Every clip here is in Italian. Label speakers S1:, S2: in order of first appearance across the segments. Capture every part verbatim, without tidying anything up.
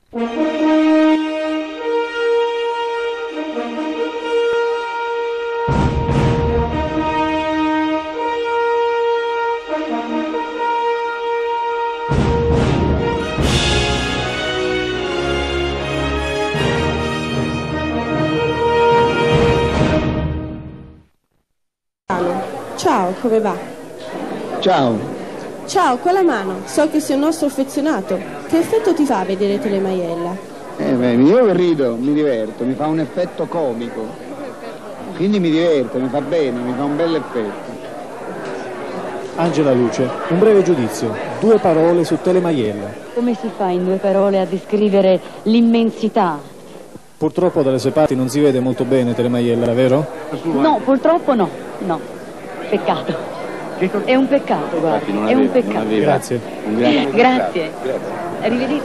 S1: Ciao, come va?
S2: Ciao.
S1: Ciao, con la mano. So che sei un nostro affezionato. Che effetto ti fa vedere Telemaiella?
S2: Eh beh, io rido, mi diverto, mi fa un effetto comico. Quindi mi diverte, mi fa bene, mi fa un bel effetto.
S3: Angela Luce, un breve giudizio. Due parole su Telemaiella.
S4: Come si fa in due parole a descrivere l'immensità?
S3: Purtroppo dalle sue parti non si vede molto bene Telemaiella, vero?
S4: No, purtroppo no, no. Peccato. È un peccato, guarda. È un peccato.
S3: Grazie.
S4: Grazie. Grazie. Arrivederci.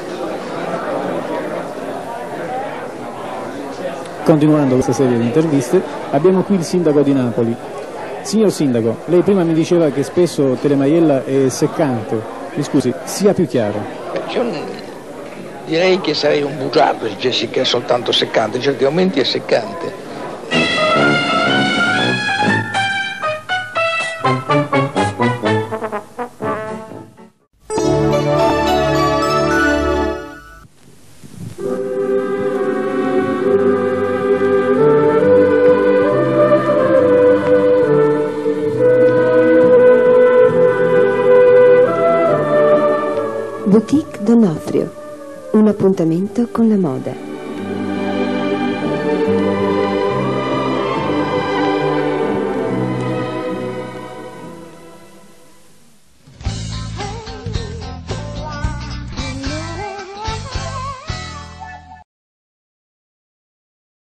S3: Continuando questa serie di interviste, abbiamo qui il sindaco di Napoli. Signor sindaco, lei prima mi diceva che spesso Telemaiella è seccante. Mi scusi, sia più chiaro.
S5: Io direi che sarei un bugiardo se dicessi che è soltanto seccante, in certi momenti è seccante.
S6: Boutique Donofrio, un appuntamento con la moda.